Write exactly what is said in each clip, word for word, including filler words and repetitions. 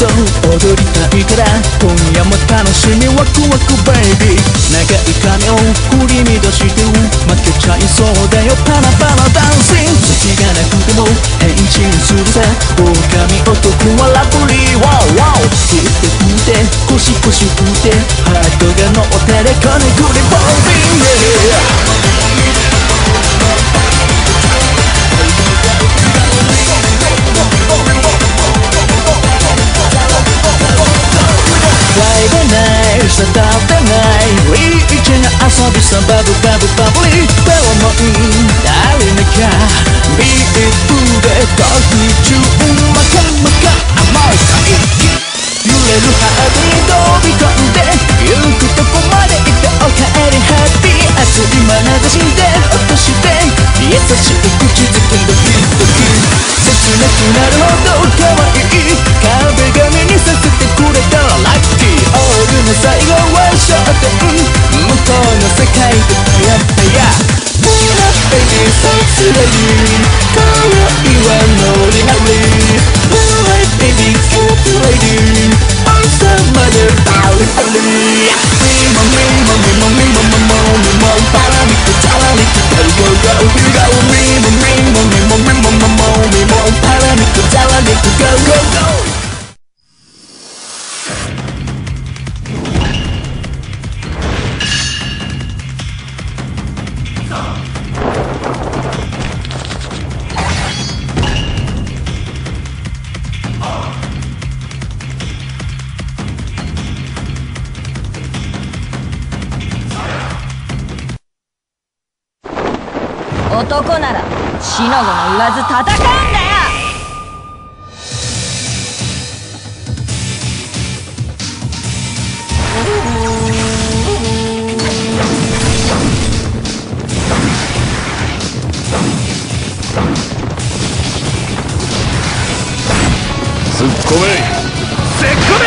と踊りたいから今夜も楽しみワクワクベイビー長い髪を振り乱して負けちゃいそうだよパラパラダンシング時がなくても変身するさ狼男はラブリーワーワー振って振ってコシコシ振ってハートが乗ってるこねくりボービング定ってないリーチな遊びさバブバブバブリーではもう誰なかビートでコフィ中マカマカ甘い海域揺れるハートに飛び込んで行くとこまで行っておかえりハッピー熱い眼差しで落として優しい口づけドキドキ切なくなるほど可愛い壁紙にさせてくれたらラッキーオールの最後は焦点向こうの世界でやったやブラベビーサスレディ今宵はノリノリブラベビーキャットレディ朝までパリパリミモミモミモミモモモミモパラリクチャラリクゴーゴーゴーゴーミモミモミモミモモモミモパラリクチャラリクゴーゴーゴー男なら死の子の言わず戦うんだよ。 突っ込め突っ込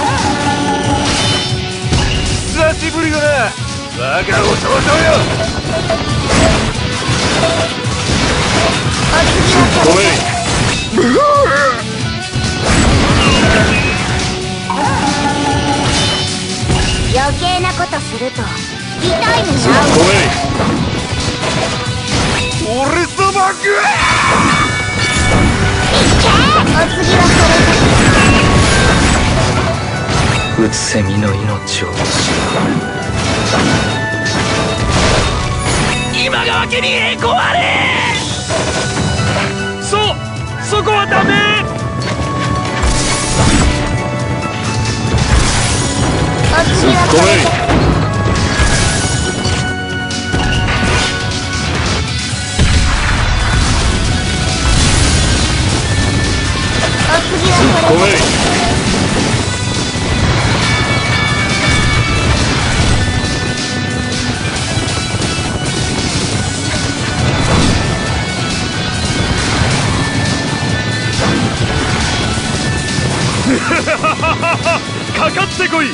め久しぶりだな我が弟よごめん余計なことすると痛い目にごめん俺様がお次はうつせみの命を今川家に栄光あれそそこはダメお次はごめんお次はごめんかかってこい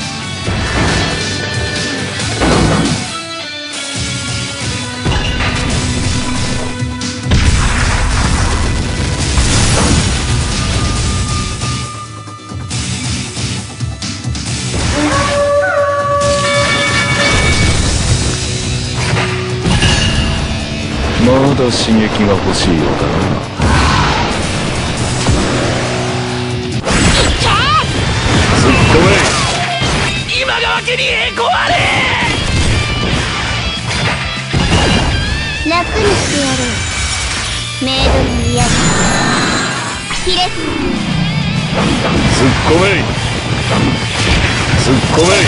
まだ刺激が欲しいようだな今川家に栄光あれ楽にしてやろうメイドに嫌だヒレス突っ込め突っ込め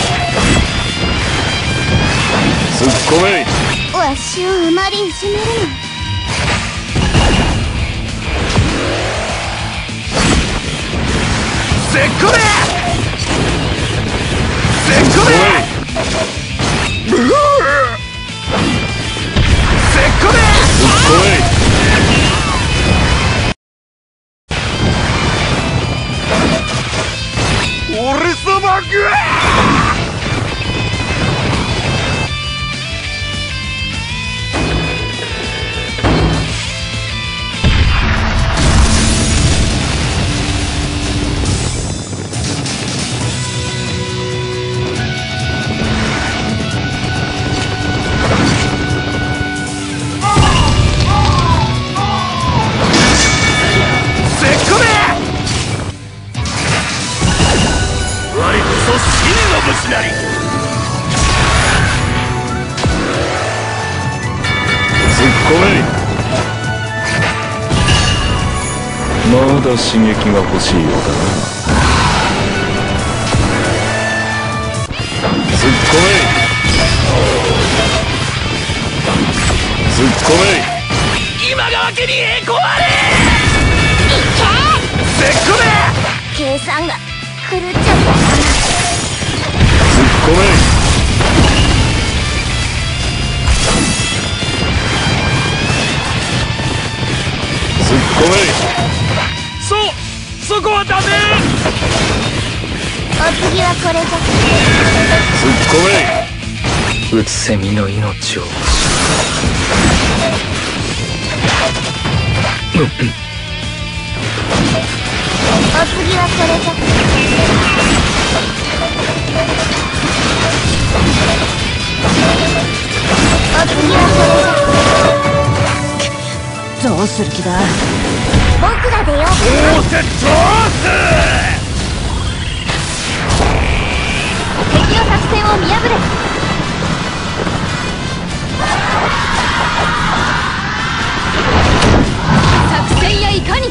突っ込めわしをあまりいじめるのせっこめせっこめせっこめ突っ込め俺様がまだ刺激が欲しいようだな。突っ込め突っ込め今川家に栄光あれ。 いけ突っ込め計算が狂っちゃったな。 突っ込め突っ込めそうそこはダメ。 お次はこれじゃ。 突っ込めうつせみの命をお次はこれじゃ。お次はこれじゃ。 どうする気だ。 僕らでよ。 どうせどうす。 敵の作戦を見破れ。作戦やいかに。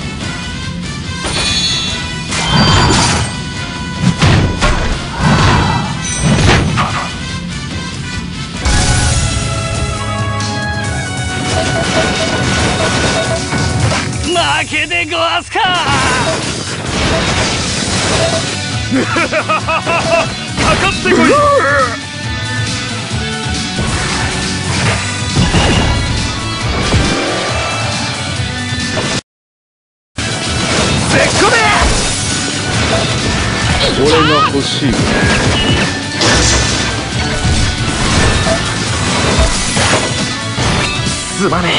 負けでごわすか。かかってこい。 これが欲しい。 すまね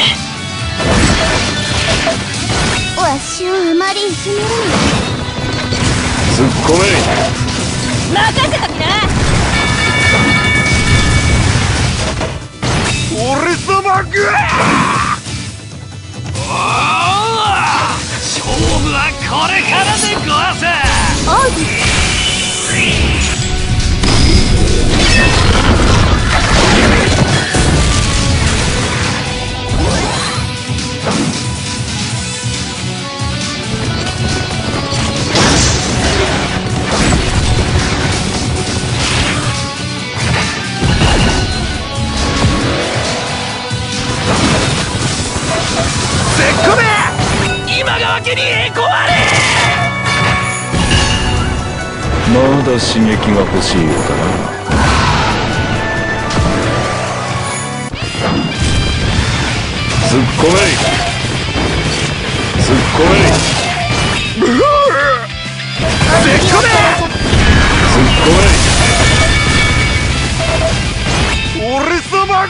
わしをあまりいじめるな。 突っ込め任せときな。 俺様ぐわお勝負はこれからでごわす。 王子今川家に栄光あれ。 まだ刺激が欲しいようだな。突っ込め突っ込め突っ込め突っ込俺様ぐわ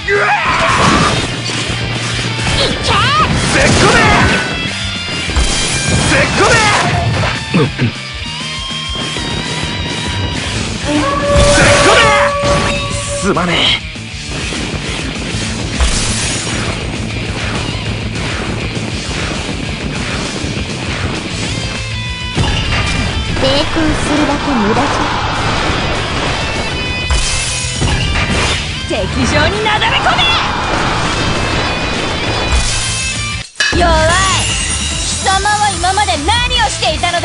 いけ。 突っ込め突っ込めすまね抵抗するだけ無駄じゃ。 敵場になだれ込め。弱い。貴様は今まで何をしていたのだ。